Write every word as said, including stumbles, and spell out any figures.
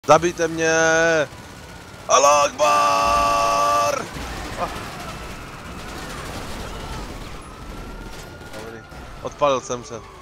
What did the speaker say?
Zabijte mě! Allahu Akbar! Ah. Dobrý. Odpalil jsem se.